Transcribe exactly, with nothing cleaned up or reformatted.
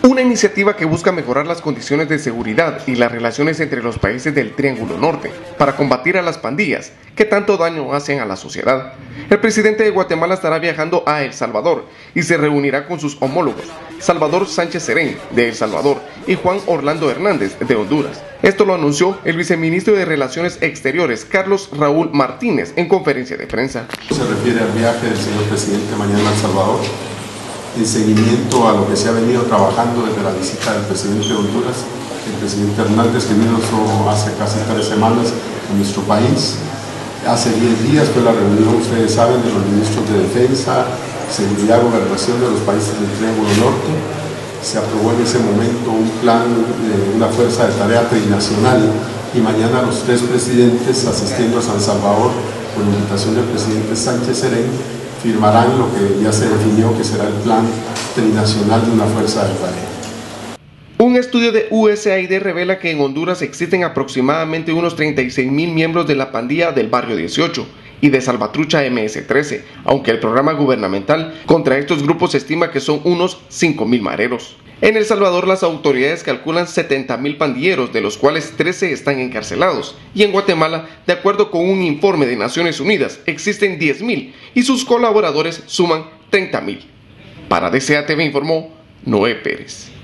Una iniciativa que busca mejorar las condiciones de seguridad y las relaciones entre los países del Triángulo Norte para combatir a las pandillas que tanto daño hacen a la sociedad. El presidente de Guatemala estará viajando a El Salvador y se reunirá con sus homólogos Salvador Sánchez Serén de El Salvador y Juan Orlando Hernández de Honduras. Esto lo anunció el viceministro de Relaciones Exteriores Carlos Raúl Martínez en conferencia de prensa. Se refiere al viaje del señor presidente mañana a El Salvador, en seguimiento a lo que se ha venido trabajando desde la visita del presidente de Honduras, el presidente Hernández, que vino hace casi tres semanas a nuestro país. Hace diez días fue la reunión, ustedes saben, de los ministros de Defensa, Seguridad y Gobernación de los países del Triángulo Norte. Se aprobó en ese momento un plan de una fuerza de tarea trinacional y mañana los tres presidentes asistiendo a San Salvador por invitación del presidente Sánchez Serén firmarán lo que ya se definió que será el plan trinacional de una fuerza de tarea. Un estudio de U S A I D revela que en Honduras existen aproximadamente unos treinta y seis mil miembros de la pandilla del Barrio dieciocho y de Salvatrucha M S trece, aunque el programa gubernamental contra estos grupos estima que son unos cinco mil mareros. En El Salvador las autoridades calculan setenta mil pandilleros, de los cuales trece están encarcelados, y en Guatemala, de acuerdo con un informe de Naciones Unidas, existen diez mil y sus colaboradores suman treinta mil. Para D C A T V informó Noé Pérez.